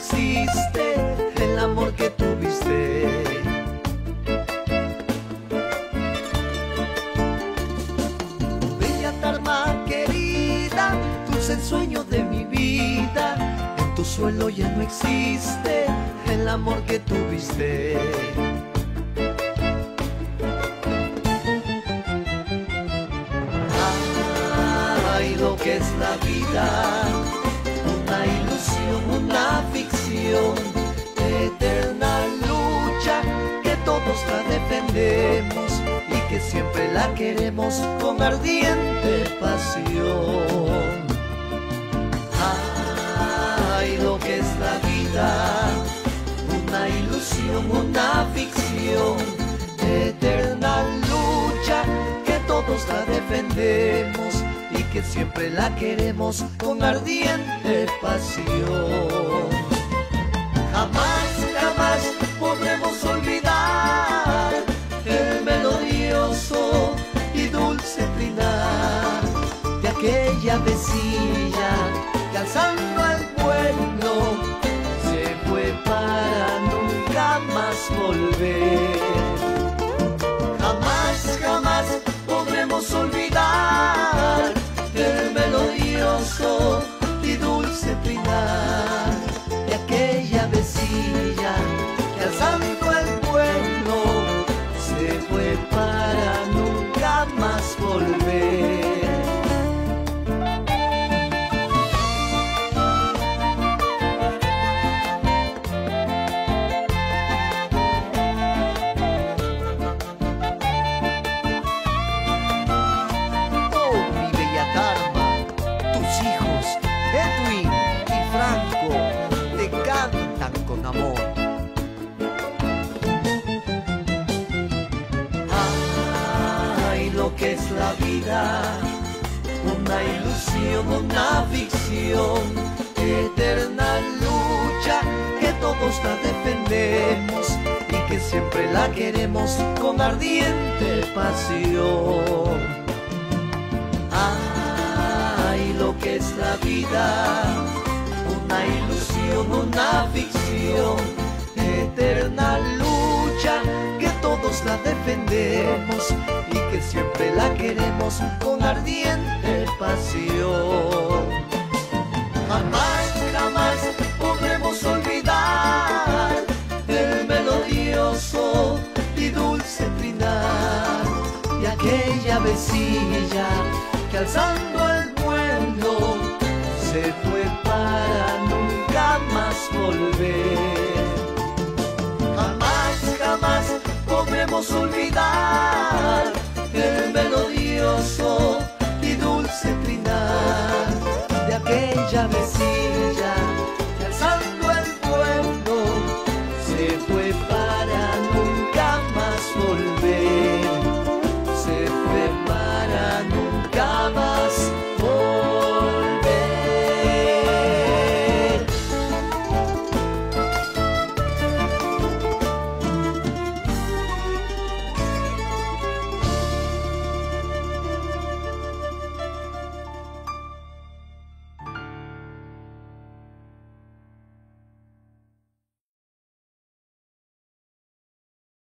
existe el amor que tuviste. Bella Tarma querida, dulce ensueño de mi vida, en tu suelo ya no existe el amor que tuviste. Ay, lo que es la vida, una ilusión, una ficción, eterna lucha que todos la defendemos y que siempre la queremos con ardiente pasión. Ay, lo que es la vida, una ilusión, una ficción, eterna lucha que todos la defendemos y que siempre la queremos con ardiente pasión. Jamás, jamás podremos olvidar el melodioso y dulce trinar de aquella vecilla que alzando al vuelo se fue para nunca más volver. Jamás, jamás podremos olvidar el melodioso y dulce trinar de aquella vecilla que alzando el vuelo se fue para nunca más volver. Con amor. Ay, lo que es la vida, una ilusión, una ficción, eterna lucha que todos la defendemos y que siempre la queremos con ardiente pasión. Ay, lo que es la vida, una ilusión, una ficción, eterna lucha que todos la defendemos y que siempre la queremos con ardiente pasión. Jamás, jamás podremos olvidar el melodioso y dulce trinar de aquella vecilla que alzando el vuelo se fue para nunca más volver. Jamás, jamás podremos olvidar